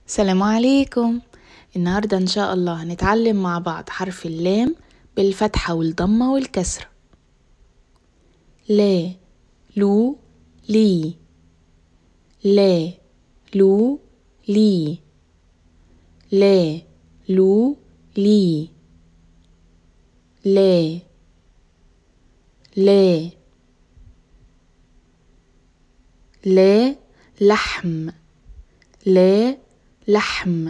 السلام عليكم. النهاردة إن شاء الله هنتعلم مع بعض حرف اللام بالفتحة والضمة والكسرة. لا، لو، لي. لا، لو، لي. لا، لو، لي. لا، لا. لا، لحم. لا، لحم.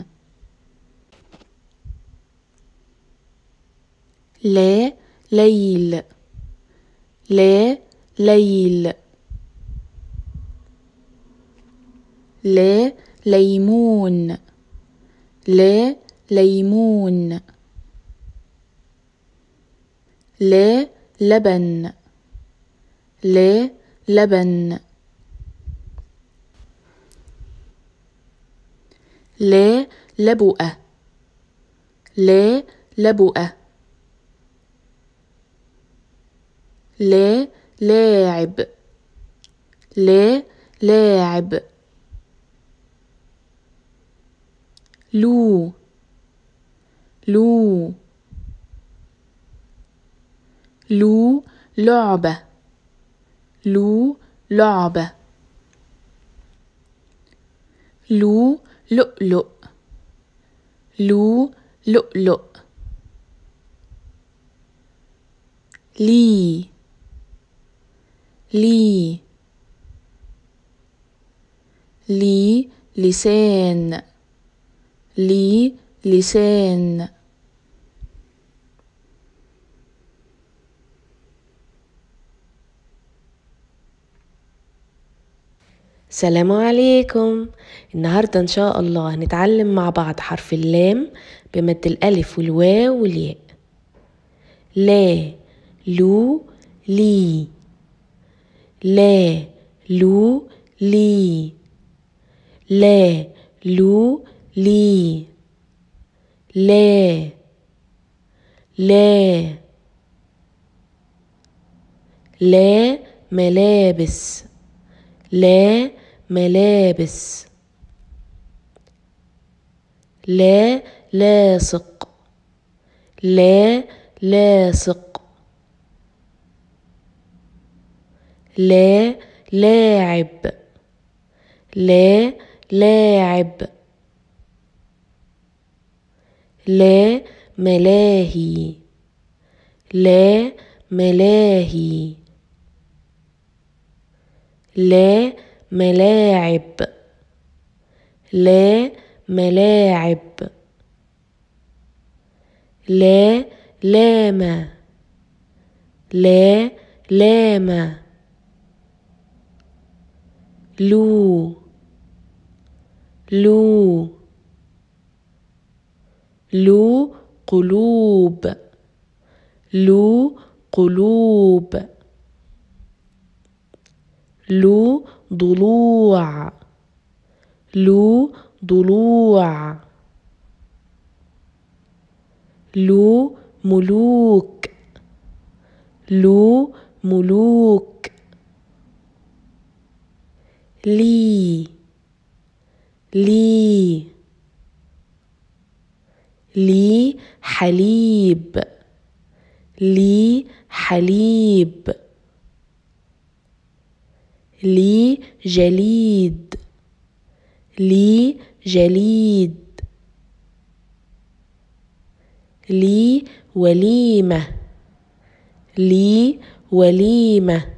لا، ليل. لا، ليل. لا، ليمون. لا، ليمون. لا، لبن. لا، لبن. لا، لبؤة. لا، لبؤة. لا، لاعب. لا، لاعب. لو، لو. لو، لعبة. لو، لعبة. لو، لؤلؤ. لو، لؤلؤ. لي، لي. لي، لسان. لي، لسان. السلام عليكم. النهاردة إن شاء الله هنتعلم مع بعض حرف اللام بمد الألف والواو والياء. لا، لو، لي. لا، لو، لي. لا، لو، لي. لا، لا. لا، ملابس. لا، ملابس. لا، لاصق. لا، لاصق. لا، لاعب. لا، لاعب. لا، ملاهي. لا، ملاهي. لا، ملاعب. لا، ملاعب. لا، لام. لا، لام. لو، لو. لو، قلوب. لو، قلوب. لو، ضلوع. لو، ضلوع. لو، ملوك. لو، ملوك. لي، لي. لي، حليب. لي، حليب. لي، جليد. لي، جليد. لي، وليمة. لي، وليمة.